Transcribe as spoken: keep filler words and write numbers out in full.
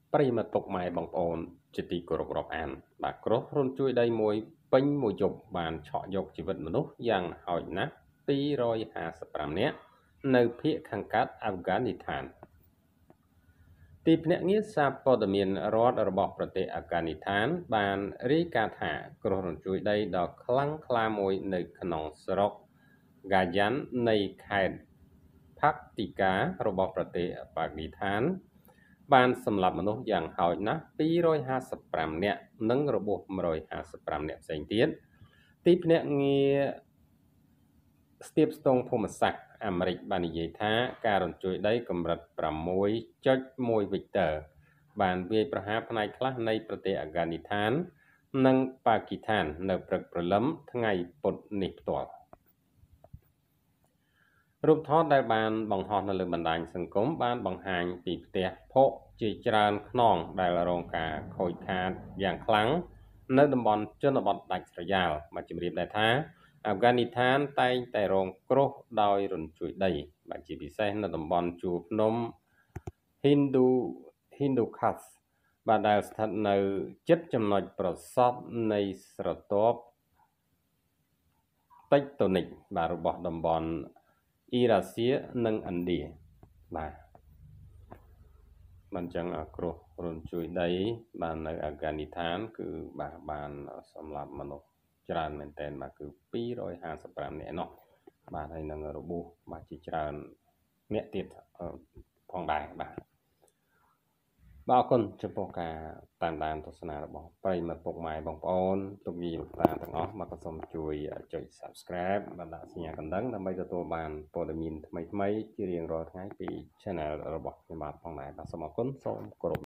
ប្រិយមិត្តពុកម៉ែបងប្អូនជាទីគោរពរាប់អានបាទគ្រោះរុនជួយដីមួយពេញមួយយប់បានឆក់យកជីវិតមនុស្សយ៉ាងហោចណាស់ពីររយហាសិបប្រាំនាក់នៅភូមិខាងកើតអាហ្វហ្គានីស្ថានទីភ្នាក់ងារសារព័ត៌មានរដ្ឋរបស់ប្រទេសអាហ្វហ្គានីស្ថានបានរាយការណ៍ថាគ្រោះរញ្ជួយដីដ៏ខ្លាំងក្លាមួយនៅក្នុងស្រុកហ្គាយ៉ាន់នៃខេត្តផាក់ទីការបស់ប្រទេសអាហ្វហ្គានីស្ថានបានសម្លាប់មនុស្សយ៉ាងហោចណាស់ពីររយហាសិបប្រាំនាក់និងរបួសមួយរយហាសិបប្រាំនាក់ផ្សេងទៀតទីភ្នាក់ងារស្ទាបស្ទង់ភូមិសាស្ត្រអាមេរិកបាននិយាយថាការរញ្ជួយដីកម្រិត ប្រាំមួយចុចមួយ វិចតើបានវាយប្រហារផ្នែកខ្លះនៃប្រទេសអាហ្វហ្គានីស្ថាននិងប៉ាគីស្ថាននៅព្រឹកព្រលឹមថ្ងៃពុធនេះផ្ទាល់រូបថតដែលបានបង្ហោះនៅលើបណ្ដាញសង្គមបានបង្ហាញពីផ្ទះភក់ជាច្រើនខ្នងដែលរងការខូចខាតយ៉ាងខ្លាំងនៅតំបន់ជនបទដាច់ស្រយាលមកជម្រាបដែរថាអាហ្វហ្គានីស្ថានតែងតែរងគ្រោះដោយរញ្ជួយដីបាទជាពិសេសនៅតំបន់ជួរភ្នំ Hindu Hindukush បាទដែលស្ថិតនៅជិតចំណុចប្រសព្វនៃស្រទាប់តិចតូនិកបាទរបស់តំបន់អ៊ីរ៉ាសៀនិងឥណ្ឌាបាទមិនចឹងគ្រោះរញ្ជួយដីបាននៅអាហ្វហ្គានីស្ថានគឺបាទបានសម្លាប់មនុស្សច្រើនមែនទែនបាទគឺពីររយហាសិបប្រាំនាក់នោះបាទហើយនឹងរបួសបាទជាច្រើនអ្នកទៀតផងដែរបាទបាទអរគុណចំពោះការតាមដានទស្សនារបស់ប្រិយមិត្តពុកម៉ែបងប្អូនទុកយីលោកតាទាំងអស់មកក៏សូមជួយចុច Subscribe បណ្ដាសញ្ញាកណ្ដឹងដើម្បីទទួលបានព័ត៌មានថ្មីៗជារៀងរាល់ថ្ងៃពី Channel របស់ខ្ញុំបាទផងដែរបាទសូមអរគុណសូមគោរព